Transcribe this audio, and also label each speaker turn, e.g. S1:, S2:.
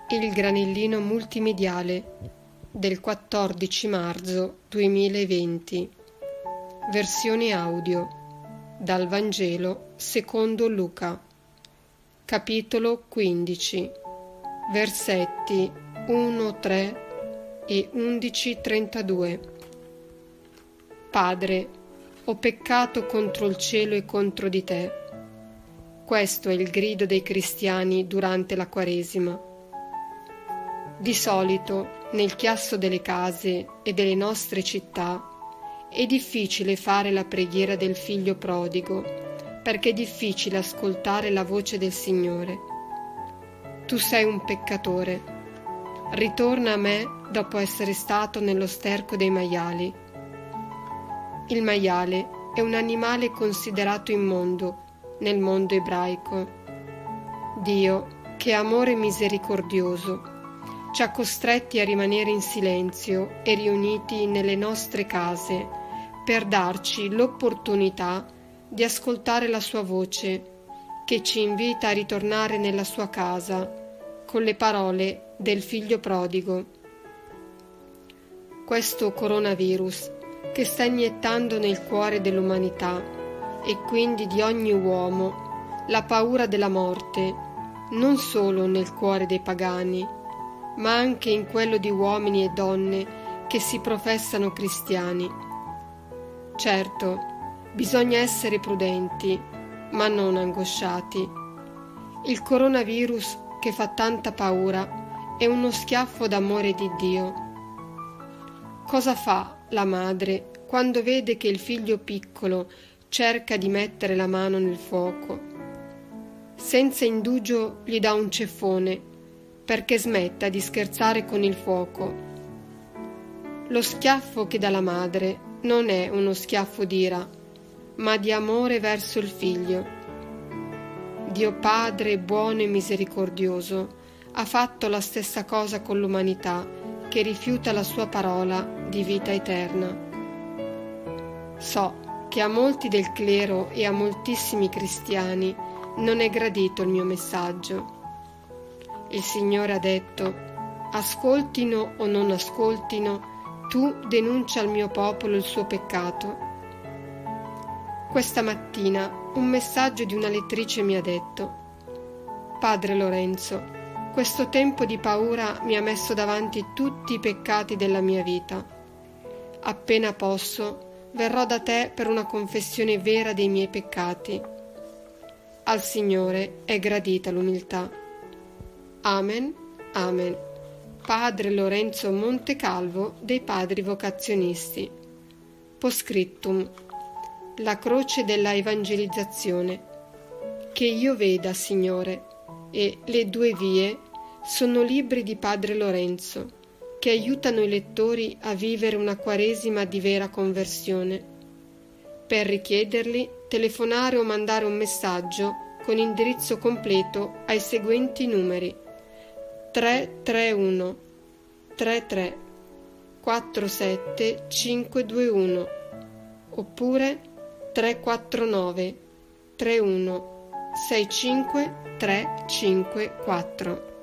S1: Il granellino multimediale del 14 marzo 2020. Versione audio dal Vangelo secondo Luca. Capitolo 15. Versetti 1, 3 e 11, 32. Padre, ho peccato contro il cielo e contro di te. Questo è il grido dei cristiani durante la Quaresima. Di solito, nel chiasso delle case e delle nostre città, è difficile fare la preghiera del figlio prodigo, perché è difficile ascoltare la voce del Signore. Tu sei un peccatore. Ritorna a me dopo essere stato nello sterco dei maiali. Il maiale è un animale considerato immondo nel mondo ebraico. Dio, che è amore misericordioso, ci ha costretti a rimanere in silenzio e riuniti nelle nostre case per darci l'opportunità di ascoltare la sua voce, che ci invita a ritornare nella sua casa con le parole del figlio prodigo. Questo coronavirus che sta iniettando nel cuore dell'umanità e quindi di ogni uomo la paura della morte, non solo nel cuore dei pagani, ma anche in quello di uomini e donne che si professano cristiani. Certo, bisogna essere prudenti, ma non angosciati. Il coronavirus che fa tanta paura è uno schiaffo d'amore di Dio. Cosa fa la madre quando vede che il figlio piccolo cerca di mettere la mano nel fuoco? Senza indugio gli dà un ceffone perché smetta di scherzare con il fuoco. Lo schiaffo che dà la madre non è uno schiaffo d'ira, ma di amore verso il figlio. Dio Padre buono e misericordioso ha fatto la stessa cosa con l'umanità che rifiuta la sua parola di vita eterna. So che a molti del clero e a moltissimi cristiani non è gradito il mio messaggio. Il Signore ha detto: ascoltino o non ascoltino, tu denuncia al mio popolo il suo peccato. Questa mattina un messaggio di una lettrice mi ha detto: Padre Lorenzo, questo tempo di paura mi ha messo davanti tutti i peccati della mia vita. Appena posso, verrò da te per una confessione vera dei miei peccati. Al Signore è gradita l'umiltà. Amen, amen. Padre Lorenzo Montecalvo dei Padri Vocazionisti. Postscriptum. La croce della evangelizzazione. Che io veda, Signore, e Le due vie sono libri di Padre Lorenzo che aiutano i lettori a vivere una Quaresima di vera conversione. Per richiederli, telefonare o mandare un messaggio con indirizzo completo ai seguenti numeri: 331 33 47 521 oppure 349 31 65 354.